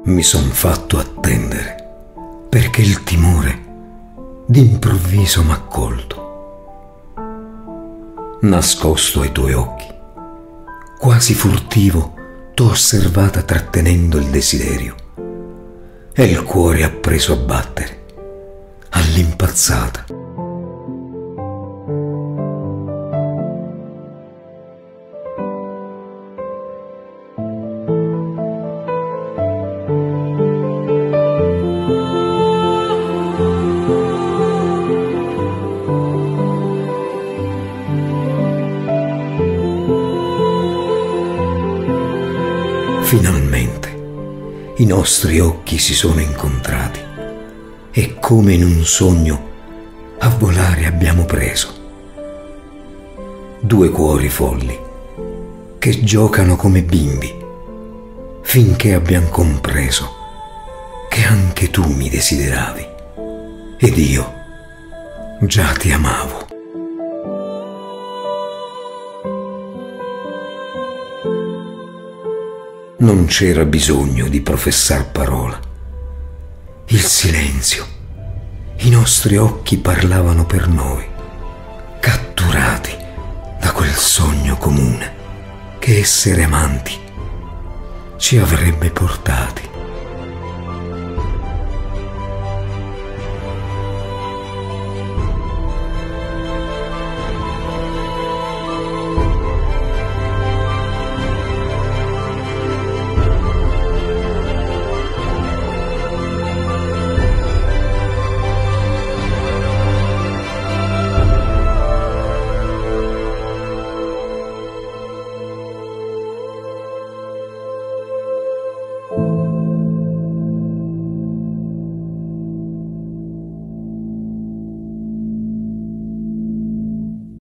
Mi son fatto attendere perché il timore d'improvviso m'ha colto. Nascosto ai tuoi occhi, quasi furtivo, t'ho osservata trattenendo il desiderio e il cuore ha preso a battere all'impazzata. Finalmente i nostri occhi si sono incontrati e come in un sogno a volare abbiamo preso. Due cuori folli che giocano come bimbi finché abbiamo compreso che anche tu mi desideravi ed io già ti amavo. Non c'era bisogno di professar parola. Il silenzio, i nostri occhi parlavano per noi, catturati da quel sogno comune che essere amanti ci avrebbe portati.